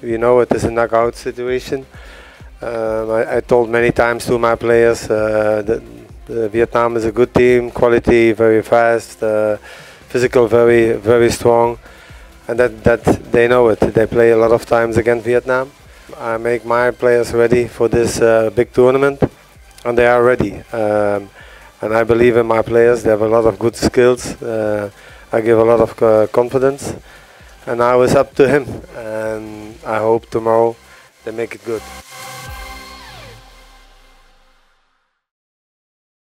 You know, it is a knockout situation. I told many times to my players that Vietnam is a good team, quality, very fast, physical, very strong, and that they know it. They play a lot of times against Vietnam. I make my players ready for this big tournament, and they are ready. And I believe in my players. They have a lot of good skills. I give a lot of confidence, and now it's up to him. And I hope tomorrow they make it good.